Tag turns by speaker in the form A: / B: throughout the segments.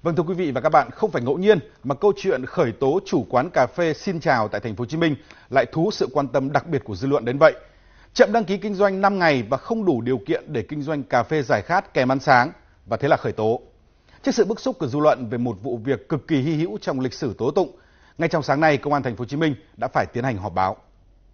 A: Vâng, thưa quý vị và các bạn, không phải ngẫu nhiên mà câu chuyện khởi tố chủ quán cà phê Xin Chào tại thành phố Hồ Chí Minh lại thu hút sự quan tâm đặc biệt của dư luận đến vậy. Chậm đăng ký kinh doanh 5 ngày và không đủ điều kiện để kinh doanh cà phê giải khát kèm ăn sáng và thế là khởi tố. Trước sự bức xúc của dư luận về một vụ việc cực kỳ hy hữu trong lịch sử tố tụng, ngay trong sáng nay, Công an thành phố Hồ Chí Minh đã phải tiến hành họp báo.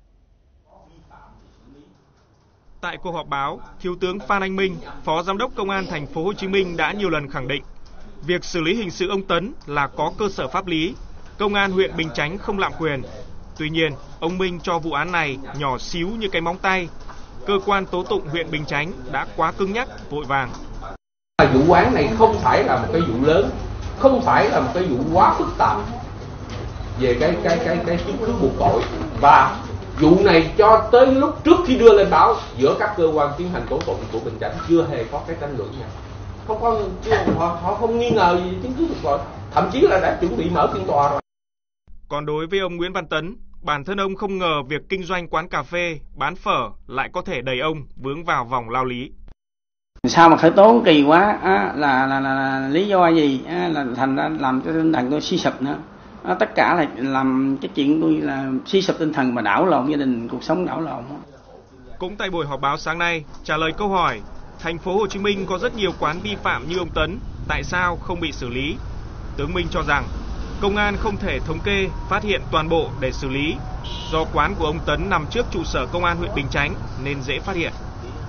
B: Tại cuộc họp báo, Thiếu tướng Phan Anh Minh, Phó Giám đốc Công an thành phố Hồ Chí Minh đã nhiều lần khẳng định việc xử lý hình sự ông Tấn là có cơ sở pháp lý, Công an huyện Bình Chánh không lạm quyền. Tuy nhiên, ông Minh cho vụ án này nhỏ xíu như cái móng tay. Cơ quan tố tụng huyện Bình Chánh đã quá cứng nhắc, vội vàng.
C: Vụ án này không phải là một cái vụ lớn, không phải là một cái vụ quá phức tạp về cái chứng cứ buộc tội, và vụ này cho tới lúc trước khi đưa lên báo giữa các cơ quan tiến hành tố tụng của Bình Chánh chưa hề có cái tranh luận nào. Không có, họ không nghi ngờ gì chứng cứ buộc tội, thậm chí là đã chuẩn bị mở phiên tòa rồi.
B: Còn đối với ông Nguyễn Văn Tấn, bản thân ông không ngờ việc kinh doanh quán cà phê, bán phở lại có thể đẩy ông vướng vào vòng lao lý.
D: Sao mà khởi tố kỳ quá, là lý do gì, là thành ra làm cho tinh thần tôi suy sụp nữa. Tất cả là làm cái chuyện tôi là suy sụp tinh thần và đảo lộn gia đình, cuộc sống đảo lộn.
B: Cũng tại buổi họp báo sáng nay, trả lời câu hỏi, thành phố Hồ Chí Minh có rất nhiều quán vi phạm như ông Tấn, tại sao không bị xử lý? Tướng Minh cho rằng, công an không thể thống kê, phát hiện toàn bộ để xử lý, do quán của ông Tấn nằm trước trụ sở công an huyện Bình Chánh nên dễ phát hiện.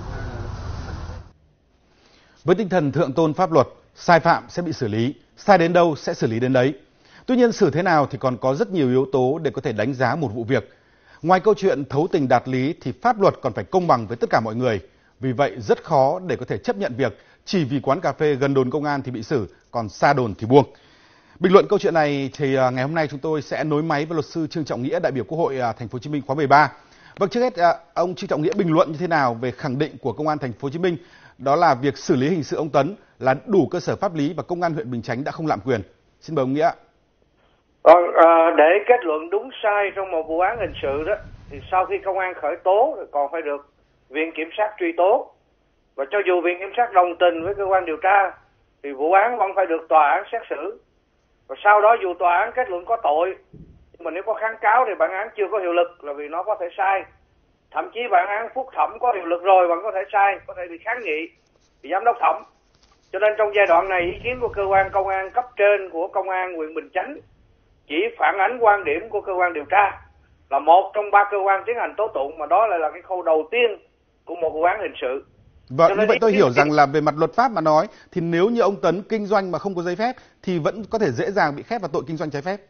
A: Với tinh thần thượng tôn pháp luật, sai phạm sẽ bị xử lý, sai đến đâu sẽ xử lý đến đấy. Tuy nhiên xử thế nào thì còn có rất nhiều yếu tố để có thể đánh giá một vụ việc. Ngoài câu chuyện thấu tình đạt lý thì pháp luật còn phải công bằng với tất cả mọi người. Vì vậy rất khó để có thể chấp nhận việc chỉ vì quán cà phê gần đồn công an thì bị xử, còn xa đồn thì buông. Bình luận câu chuyện này thì ngày hôm nay chúng tôi sẽ nối máy với luật sư Trương Trọng Nghĩa, đại biểu Quốc hội thành phố Hồ Chí Minh khóa 13. Vâng, trước hết ông Trương Trọng Nghĩa bình luận như thế nào về khẳng định của công an thành phố Hồ Chí Minh đó là việc xử lý hình sự ông Tấn là đủ cơ sở pháp lý và công an huyện Bình Chánh đã không lạm quyền. Xin mời ông Nghĩa.
E: Để kết luận đúng sai trong một vụ án hình sự đó thì sau khi công an khởi tố còn phải được viện kiểm sát truy tố, và cho dù viện kiểm sát đồng tình với cơ quan điều tra thì vụ án vẫn phải được tòa án xét xử, và sau đó dù tòa án kết luận có tội nhưng mà nếu có kháng cáo thì bản án chưa có hiệu lực là vì nó có thể sai, thậm chí bản án phúc thẩm có hiệu lực rồi vẫn có thể sai, có thể bị kháng nghị bị giám đốc thẩm. Cho nên trong giai đoạn này, ý kiến của cơ quan công an cấp trên của công an huyện Bình Chánh chỉ phản ánh quan điểm của cơ quan điều tra là một trong ba cơ quan tiến hành tố tụng, mà đó lại là cái khâu đầu tiên của một vụ án hình sự.
A: Vâng, như vậy tôi hiểu rằng là về mặt luật pháp mà nói thì nếu như ông Tấn kinh doanh mà không có giấy phép thì vẫn có thể dễ dàng bị khép vào tội kinh doanh trái phép.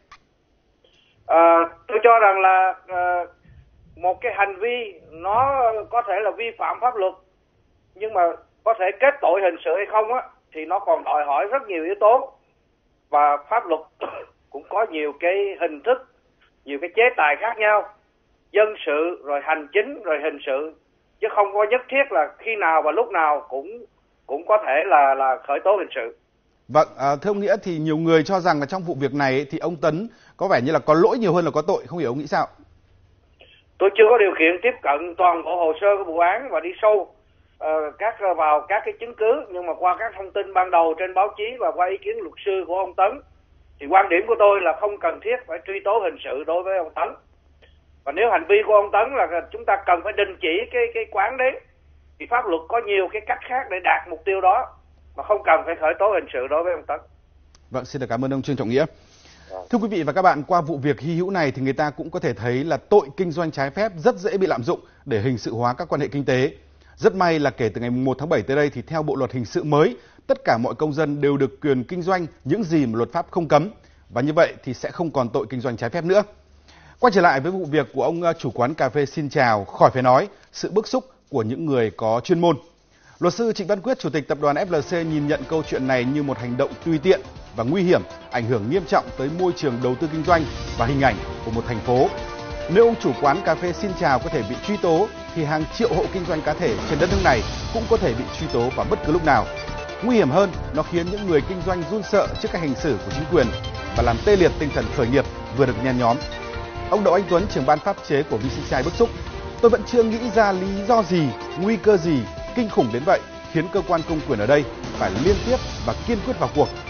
E: Tôi cho rằng là một cái hành vi nó có thể là vi phạm pháp luật, nhưng mà có thể kết tội hình sự hay không á thì nó còn đòi hỏi rất nhiều yếu tố, và pháp luật cũng có nhiều cái hình thức, nhiều cái chế tài khác nhau, dân sự rồi hành chính rồi hình sự, chứ không có nhất thiết là khi nào và lúc nào cũng có thể là khởi tố hình sự.
A: Vâng, thưa ông Nghĩa thì nhiều người cho rằng là trong vụ việc này thì ông Tấn có vẻ như là có lỗi nhiều hơn là có tội, không hiểu ông nghĩ sao?
E: Tôi chưa có điều kiện tiếp cận toàn bộ hồ sơ của vụ án và đi sâu vào các cái chứng cứ, nhưng mà qua các thông tin ban đầu trên báo chí và qua ý kiến luật sư của ông Tấn thì quan điểm của tôi là không cần thiết phải truy tố hình sự đối với ông Tấn. Và nếu hành vi của ông Tấn là chúng ta cần phải đình chỉ cái quán đấy thì pháp luật có nhiều cái cách khác để đạt mục tiêu đó mà không cần phải khởi tố hình sự đối với ông Tấn.
A: Vâng, xin được cảm ơn ông Trương Trọng Nghĩa. Thưa quý vị và các bạn, qua vụ việc hy hữu này thì người ta cũng có thể thấy là tội kinh doanh trái phép rất dễ bị lạm dụng để hình sự hóa các quan hệ kinh tế. Rất may là kể từ ngày 1 tháng 7 tới đây thì theo bộ luật hình sự mới, tất cả mọi công dân đều được quyền kinh doanh những gì mà luật pháp không cấm, và như vậy thì sẽ không còn tội kinh doanh trái phép nữa. Quay trở lại với vụ việc của ông chủ quán cà phê Xin Chào, khỏi phải nói sự bức xúc của những người có chuyên môn. Luật sư Trịnh Văn Quyết, chủ tịch tập đoàn FLC nhìn nhận câu chuyện này như một hành động tùy tiện và nguy hiểm, ảnh hưởng nghiêm trọng tới môi trường đầu tư kinh doanh và hình ảnh của một thành phố. Nếu ông chủ quán cà phê Xin Chào có thể bị truy tố thì hàng triệu hộ kinh doanh cá thể trên đất nước này cũng có thể bị truy tố vào bất cứ lúc nào. Nguy hiểm hơn, nó khiến những người kinh doanh run sợ trước cách hành xử của chính quyền và làm tê liệt tinh thần khởi nghiệp vừa được nhen nhóm. Ông Đậu Anh Tuấn, trưởng ban pháp chế của VCCI bức xúc. Tôi vẫn chưa nghĩ ra lý do gì, nguy cơ gì kinh khủng đến vậy khiến cơ quan công quyền ở đây phải liên tiếp và kiên quyết vào cuộc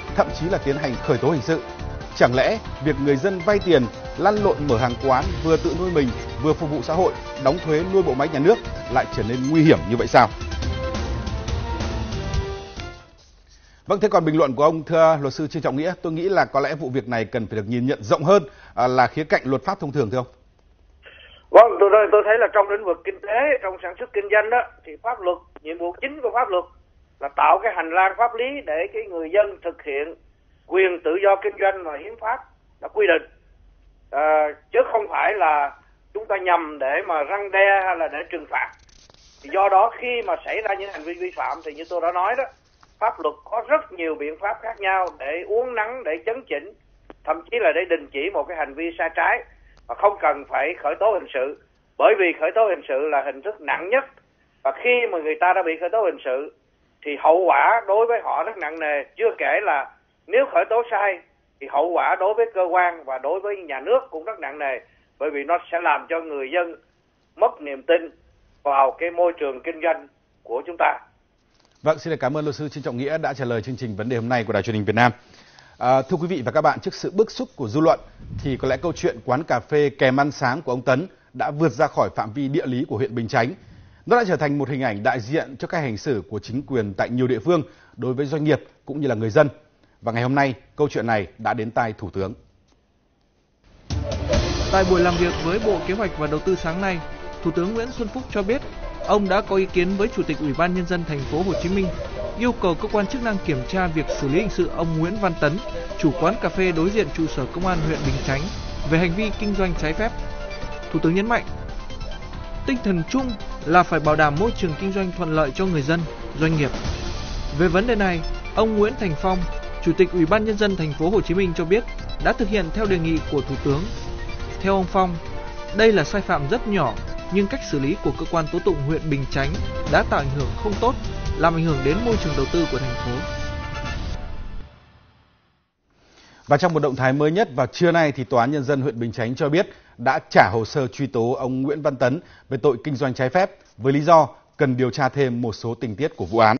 A: thậm chí là tiến hành khởi tố hình sự. Chẳng lẽ việc người dân vay tiền, lăn lộn mở hàng quán, vừa tự nuôi mình, vừa phục vụ xã hội, đóng thuế nuôi bộ máy nhà nước lại trở nên nguy hiểm như vậy sao? Vâng, thế còn bình luận của ông, thưa luật sư Trương Trọng Nghĩa, tôi nghĩ là có lẽ vụ việc này cần phải được nhìn nhận rộng hơn là khía cạnh luật pháp thông thường, thưa ông.
E: Vâng, tôi thấy là trong lĩnh vực kinh tế, trong sản xuất kinh doanh đó, thì pháp luật, nhiệm vụ chính của pháp luật là tạo cái hành lang pháp lý để cái người dân thực hiện quyền tự do kinh doanh mà hiến pháp đã quy định, chứ không phải là chúng ta nhằm để mà răn đe hay là để trừng phạt. Thì do đó khi mà xảy ra những hành vi vi phạm thì như tôi đã nói đó, pháp luật có rất nhiều biện pháp khác nhau để uốn nắn, để chấn chỉnh, thậm chí là để đình chỉ một cái hành vi sai trái mà không cần phải khởi tố hình sự, bởi vì khởi tố hình sự là hình thức nặng nhất, và khi mà người ta đã bị khởi tố hình sự thì hậu quả đối với họ rất nặng nề. Chưa kể là nếu khởi tố sai thì hậu quả đối với cơ quan và đối với nhà nước cũng rất nặng nề, bởi vì nó sẽ làm cho người dân mất niềm tin vào cái môi trường kinh doanh của chúng ta.
A: Vâng, xin cảm ơn luật sư Trương Trọng Nghĩa đã trả lời chương trình vấn đề hôm nay của Đài Truyền hình Việt Nam. Thưa quý vị và các bạn, trước sự bức xúc của dư luận thì có lẽ câu chuyện quán cà phê kèm ăn sáng của ông Tấn đã vượt ra khỏi phạm vi địa lý của huyện Bình Chánh. Nó đã trở thành một hình ảnh đại diện cho cách hành xử của chính quyền tại nhiều địa phương đối với doanh nghiệp cũng như là người dân. Và ngày hôm nay, câu chuyện này đã đến tai Thủ tướng.
F: Tại buổi làm việc với Bộ Kế hoạch và Đầu tư sáng nay, Thủ tướng Nguyễn Xuân Phúc cho biết ông đã có ý kiến với Chủ tịch Ủy ban Nhân dân thành phố Hồ Chí Minh yêu cầu cơ quan chức năng kiểm tra việc xử lý hình sự ông Nguyễn Văn Tấn, chủ quán cà phê đối diện trụ sở Công an huyện Bình Chánh về hành vi kinh doanh trái phép. Thủ tướng nhấn mạnh, tinh thần chung là phải bảo đảm môi trường kinh doanh thuận lợi cho người dân, doanh nghiệp. Về vấn đề này, ông Nguyễn Thành Phong, Chủ tịch Ủy ban Nhân dân thành phố Hồ Chí Minh cho biết đã thực hiện theo đề nghị của Thủ tướng. Theo ông Phong, đây là sai phạm rất nhỏ, nhưng cách xử lý của cơ quan tố tụng huyện Bình Chánh đã tạo ảnh hưởng không tốt, làm ảnh hưởng đến môi trường đầu tư của thành phố.
A: Và trong một động thái mới nhất vào trưa nay thì Tòa án Nhân dân huyện Bình Chánh cho biết đã trả hồ sơ truy tố ông Nguyễn Văn Tấn về tội kinh doanh trái phép với lý do cần điều tra thêm một số tình tiết của vụ án.